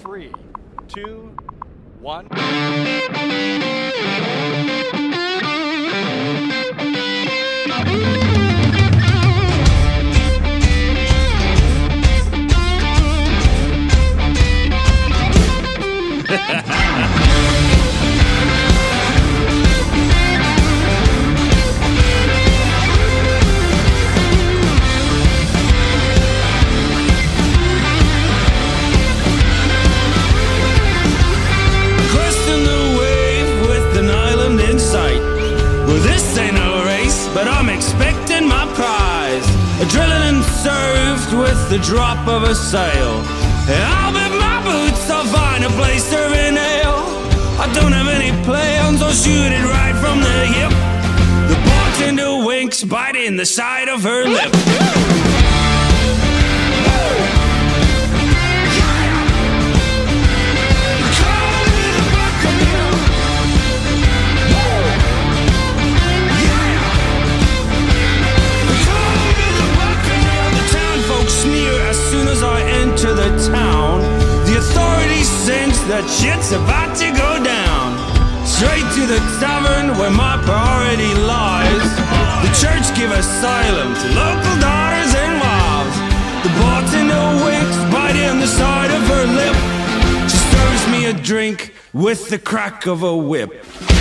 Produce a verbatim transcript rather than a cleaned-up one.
three, two, one. But I'm expecting my prize. Adrenaline served with the drop of a sail. I'll bet my boots, I'll find a place serving ale. I don't have any plans, I'll shoot it right from the hip. The bartender winks, biting the side of her lip. To the town, the authorities sense that shit's about to go down. Straight to the tavern where my priority lies. The church give asylum to local daughters and wives. The bartender winks, biting the side of her lip. She serves me a drink with the crack of a whip.